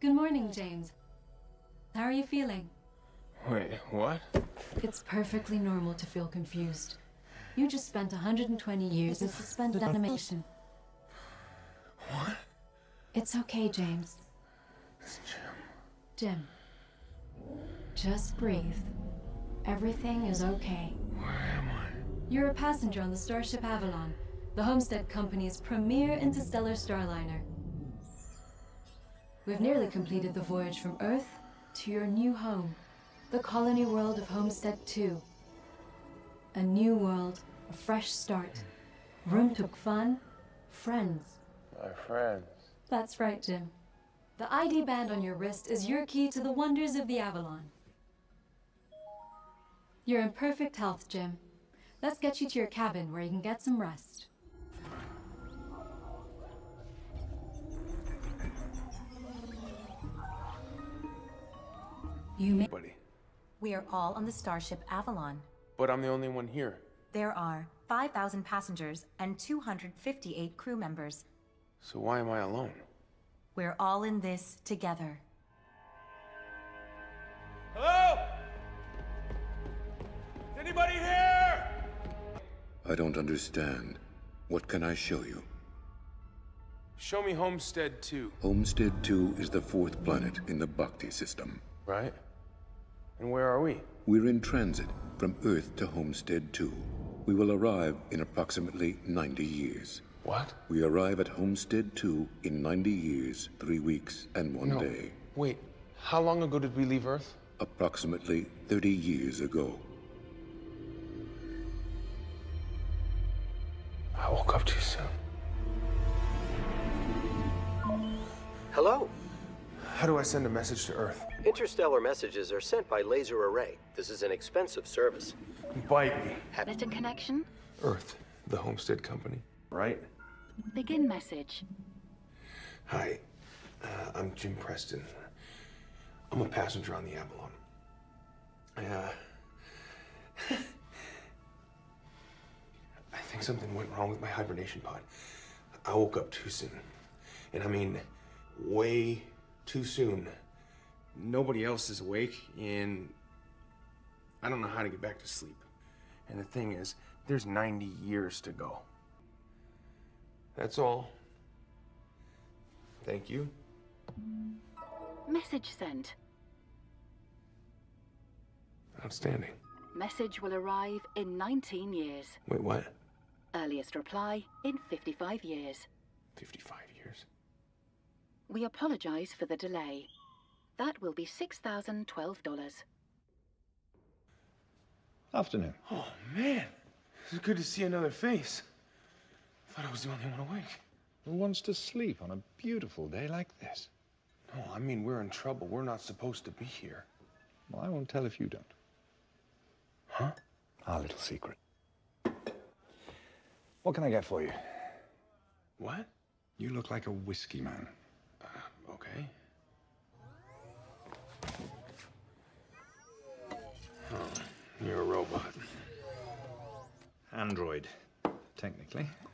Good morning, James. How are you feeling? Wait, what? It's perfectly normal to feel confused. You just spent 120 years in suspended animation. What? It's okay, James. It's Jim. Jim. Just breathe. Everything is okay. Where am I? You're a passenger on the Starship Avalon, the Homestead Company's premier interstellar starliner. We've nearly completed the voyage from Earth to your new home, the colony world of Homestead 2. A new world, a fresh start. Room took fun, friends. My friends. That's right, Jim. The ID band on your wrist is your key to the wonders of the Avalon. You're in perfect health, Jim. Let's get you to your cabin where you can get some rest. Buddy. We are all on the Starship Avalon. But I'm the only one here. There are 5,000 passengers and 258 crew members. So why am I alone? We're all in this together. Hello? Is anybody here? I don't understand. What can I show you? Show me Homestead 2. Homestead 2 is the fourth planet in the Bhakti system. Right? And where are we? We're in transit from Earth to Homestead 2. We will arrive in approximately 90 years. What? We arrive at Homestead 2 in 90 years, 3 weeks, and 1 day. Wait, how long ago did we leave Earth? Approximately 30 years ago. I woke up too soon. Hello. How do I send a message to Earth? Interstellar messages are sent by laser array. This is an expensive service. Bite me. Better connection? Earth, the Homestead Company, right? Begin message. Hi, I'm Jim Preston. I'm a passenger on the Avalon. I think something went wrong with my hibernation pod. I woke up too soon. And I mean, way too soon. Nobody else is awake, and I don't know how to get back to sleep. And the thing is, there's 90 years to go. That's all. Thank you. Message sent. Outstanding. Message will arrive in 19 years. Wait, what? Earliest reply in 55 years. 55 years? We apologize for the delay. That will be $6,012. Afternoon. Oh, man. It's good to see another face. I thought I was the only one awake. Who wants to sleep on a beautiful day like this? No, I mean, we're in trouble. We're not supposed to be here. Well, I won't tell if you don't. Huh? Our little secret. What can I get for you? What? You look like a whiskey man. Okay. Oh, you're a robot. Android, technically.